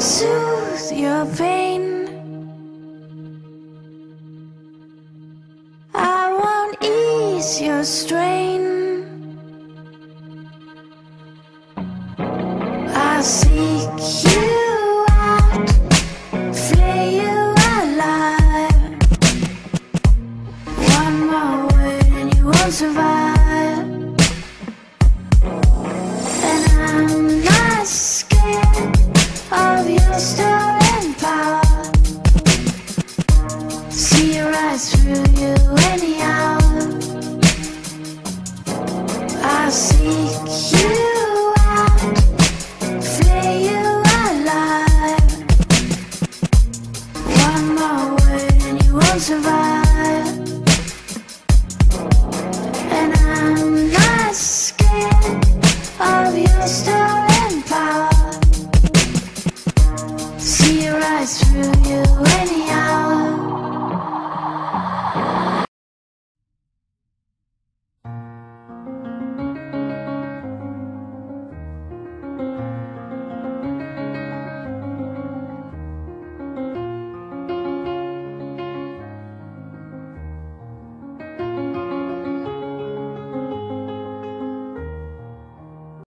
soothe your pain. I won't ease your strain. I'll seek you out, flay you alive. One more word and you won't survive. And I'm not scared of your stolen power. See right through you anyhow. I'll seek you out, flay you alive. One more word and you won't survive. And I'm not scared of your stolen power. See right through